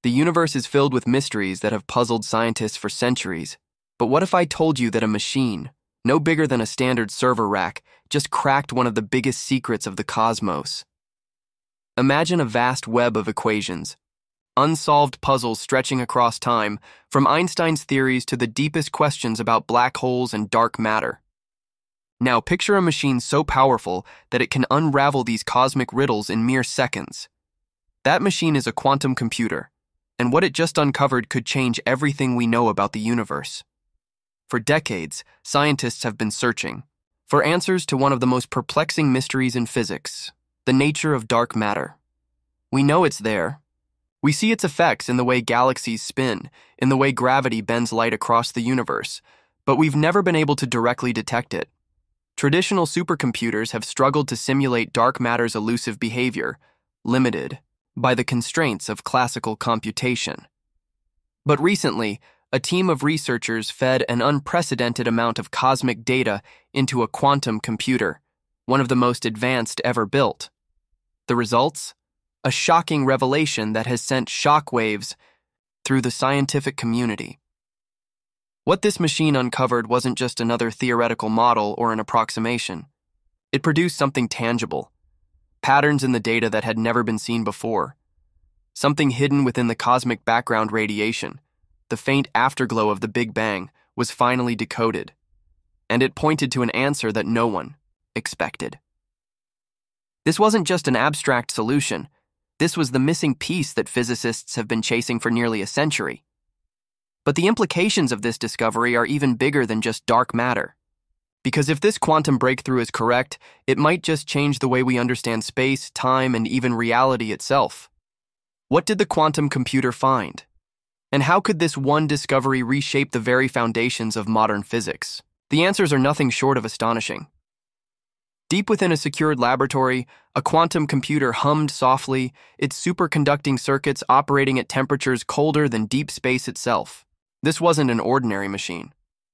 The universe is filled with mysteries that have puzzled scientists for centuries. But what if I told you that a machine, no bigger than a standard server rack, just cracked one of the biggest secrets of the cosmos? Imagine a vast web of equations, unsolved puzzles stretching across time, from Einstein's theories to the deepest questions about black holes and dark matter. Now picture a machine so powerful that it can unravel these cosmic riddles in mere seconds. That machine is a quantum computer, and what it just uncovered could change everything we know about the universe. For decades, scientists have been searching for answers to one of the most perplexing mysteries in physics, the nature of dark matter. We know it's there. We see its effects in the way galaxies spin, in the way gravity bends light across the universe, but we've never been able to directly detect it. Traditional supercomputers have struggled to simulate dark matter's elusive behavior, limited by the constraints of classical computation. But recently, a team of researchers fed an unprecedented amount of cosmic data into a quantum computer, one of the most advanced ever built. The results? A shocking revelation that has sent shockwaves through the scientific community. What this machine uncovered wasn't just another theoretical model or an approximation. It produced something tangible, patterns in the data that had never been seen before, something hidden within the cosmic background radiation. The faint afterglow of the Big Bang was finally decoded, and it pointed to an answer that no one expected. This wasn't just an abstract solution. This was the missing piece that physicists have been chasing for nearly a century. But the implications of this discovery are even bigger than just dark matter. Because if this quantum breakthrough is correct, it might just change the way we understand space, time, and even reality itself. What did the quantum computer find? And how could this one discovery reshape the very foundations of modern physics? The answers are nothing short of astonishing. Deep within a secured laboratory, a quantum computer hummed softly, its superconducting circuits operating at temperatures colder than deep space itself. This wasn't an ordinary machine.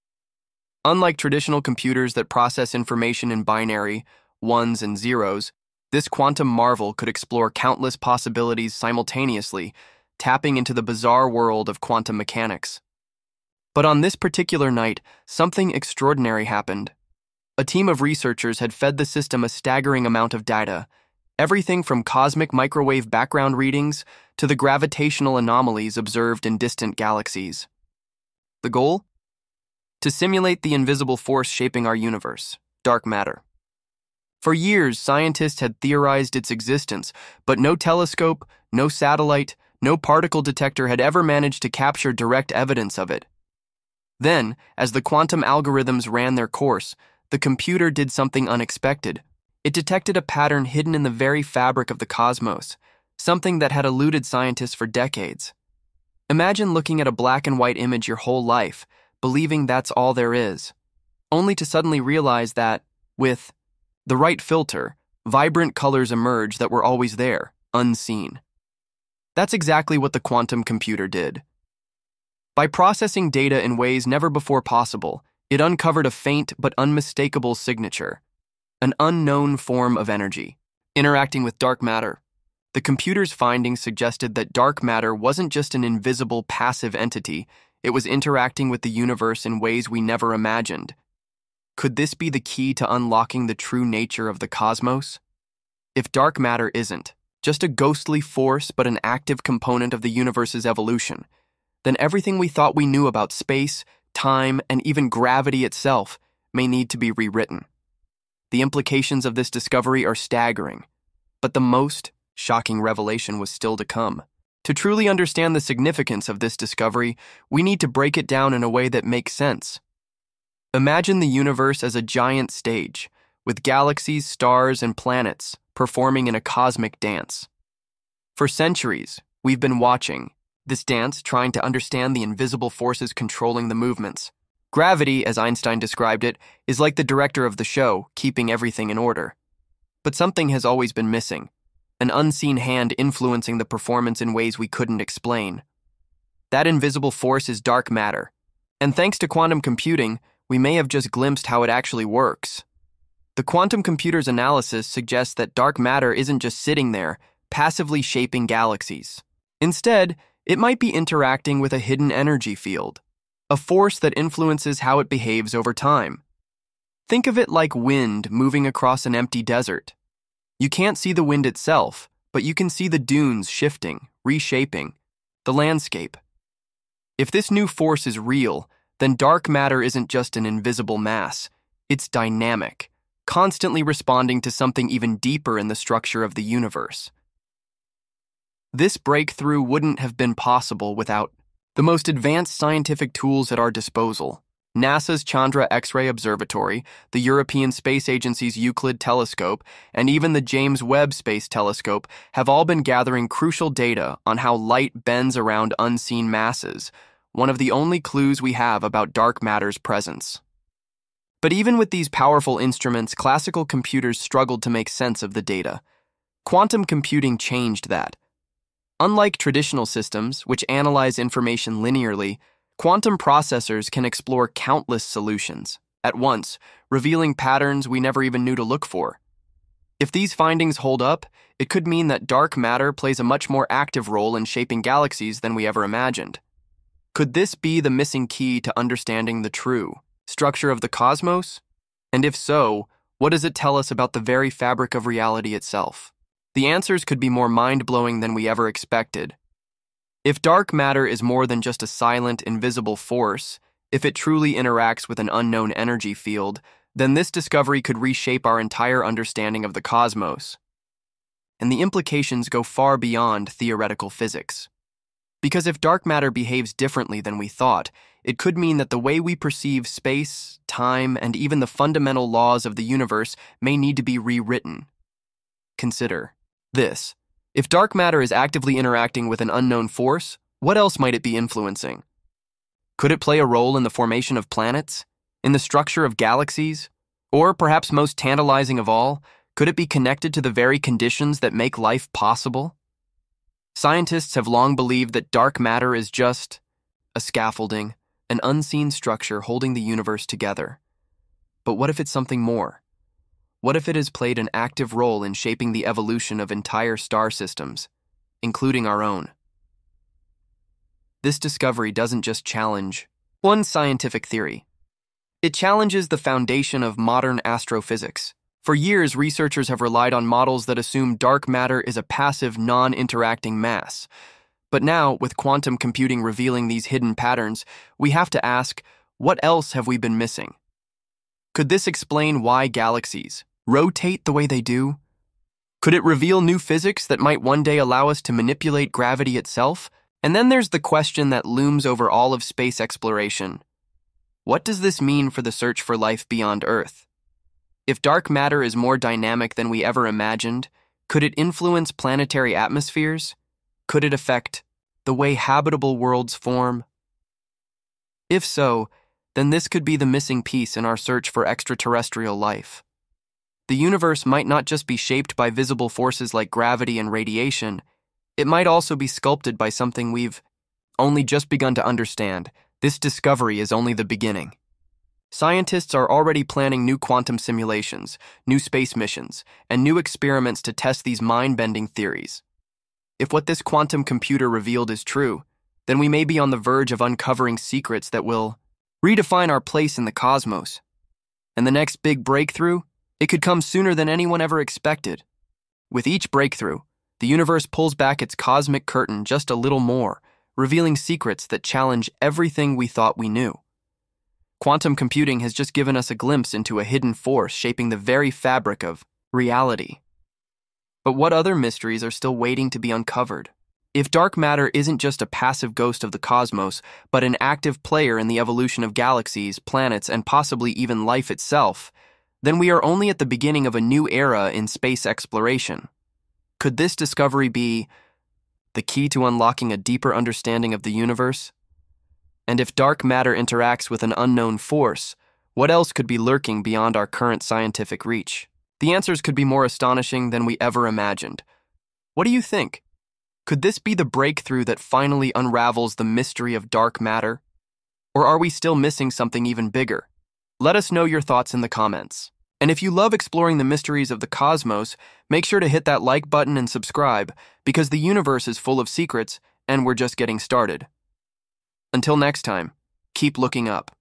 Unlike traditional computers that process information in binary, ones and zeros, this quantum marvel could explore countless possibilities simultaneously, tapping into the bizarre world of quantum mechanics. But on this particular night, something extraordinary happened. A team of researchers had fed the system a staggering amount of data, everything from cosmic microwave background readings to the gravitational anomalies observed in distant galaxies. The goal? To simulate the invisible force shaping our universe, dark matter. For years, scientists had theorized its existence, but no telescope, no satellite, no particle detector had ever managed to capture direct evidence of it. Then, as the quantum algorithms ran their course, the computer did something unexpected. It detected a pattern hidden in the very fabric of the cosmos, something that had eluded scientists for decades. Imagine looking at a black and white image your whole life, believing that's all there is, only to suddenly realize that, with the right filter, vibrant colors emerge that were always there, unseen. That's exactly what the quantum computer did. By processing data in ways never before possible, it uncovered a faint but unmistakable signature, an unknown form of energy, interacting with dark matter. The computer's findings suggested that dark matter wasn't just an invisible, passive entity, it was interacting with the universe in ways we never imagined. Could this be the key to unlocking the true nature of the cosmos? If dark matter isn't just a ghostly force but an active component of the universe's evolution, then everything we thought we knew about space, time, and even gravity itself may need to be rewritten. The implications of this discovery are staggering, but the most shocking revelation was still to come. To truly understand the significance of this discovery, we need to break it down in a way that makes sense. Imagine the universe as a giant stage, with galaxies, stars, and planets performing in a cosmic dance. For centuries, we've been watching this dance, trying to understand the invisible forces controlling the movements. Gravity, as Einstein described it, is like the director of the show, keeping everything in order. But something has always been missing, an unseen hand influencing the performance in ways we couldn't explain. That invisible force is dark matter, and thanks to quantum computing, we may have just glimpsed how it actually works. The quantum computer's analysis suggests that dark matter isn't just sitting there, passively shaping galaxies. Instead, It might be interacting with a hidden energy field, a force that influences how it behaves over time. Think of it like wind moving across an empty desert. You can't see the wind itself, but you can see the dunes shifting, reshaping the landscape. If this new force is real, then dark matter isn't just an invisible mass. It's dynamic, constantly responding to something even deeper in the structure of the universe. This breakthrough wouldn't have been possible without the most advanced scientific tools at our disposal. NASA's Chandra X-ray Observatory, the European Space Agency's Euclid Telescope, and even the James Webb Space Telescope have all been gathering crucial data on how light bends around unseen masses, one of the only clues we have about dark matter's presence. But even with these powerful instruments, classical computers struggled to make sense of the data. Quantum computing changed that. Unlike traditional systems, which analyze information linearly, quantum processors can explore countless solutions at once, revealing patterns we never even knew to look for. If these findings hold up, it could mean that dark matter plays a much more active role in shaping galaxies than we ever imagined. Could this be the missing key to understanding the true structure of the cosmos? And if so, what does it tell us about the very fabric of reality itself? The answers could be more mind-blowing than we ever expected. If dark matter is more than just a silent, invisible force, if it truly interacts with an unknown energy field, then this discovery could reshape our entire understanding of the cosmos. And the implications go far beyond theoretical physics. Because if dark matter behaves differently than we thought, it could mean that the way we perceive space, time, and even the fundamental laws of the universe may need to be rewritten. Consider this. If dark matter is actively interacting with an unknown force, what else might it be influencing? Could it play a role in the formation of planets, in the structure of galaxies, or perhaps most tantalizing of all, could it be connected to the very conditions that make life possible? Scientists have long believed that dark matter is just a scaffolding, an unseen structure holding the universe together. But what if it's something more? What if it has played an active role in shaping the evolution of entire star systems, including our own? This discovery doesn't just challenge one scientific theory. It challenges the foundation of modern astrophysics. For years, researchers have relied on models that assume dark matter is a passive, non-interacting mass. But now, with quantum computing revealing these hidden patterns, we have to ask, what else have we been missing? Could this explain why galaxies rotate the way they do? Could it reveal new physics that might one day allow us to manipulate gravity itself? And then there's the question that looms over all of space exploration. What does this mean for the search for life beyond Earth? If dark matter is more dynamic than we ever imagined, could it influence planetary atmospheres? Could it affect the way habitable worlds form? If so, then this could be the missing piece in our search for extraterrestrial life. The universe might not just be shaped by visible forces like gravity and radiation, it might also be sculpted by something we've only just begun to understand. This discovery is only the beginning. Scientists are already planning new quantum simulations, new space missions, and new experiments to test these mind-bending theories. If what this quantum computer revealed is true, then we may be on the verge of uncovering secrets that will redefine our place in the cosmos. And the next big breakthrough? It could come sooner than anyone ever expected. With each breakthrough, the universe pulls back its cosmic curtain just a little more, revealing secrets that challenge everything we thought we knew. Quantum computing has just given us a glimpse into a hidden force shaping the very fabric of reality. But what other mysteries are still waiting to be uncovered? If dark matter isn't just a passive ghost of the cosmos, but an active player in the evolution of galaxies, planets, and possibly even life itself, then we are only at the beginning of a new era in space exploration. Could this discovery be the key to unlocking a deeper understanding of the universe? And if dark matter interacts with an unknown force, what else could be lurking beyond our current scientific reach? The answers could be more astonishing than we ever imagined. What do you think? Could this be the breakthrough that finally unravels the mystery of dark matter? Or are we still missing something even bigger? Let us know your thoughts in the comments. And if you love exploring the mysteries of the cosmos, make sure to hit that like button and subscribe, because the universe is full of secrets, and we're just getting started. Until next time, keep looking up.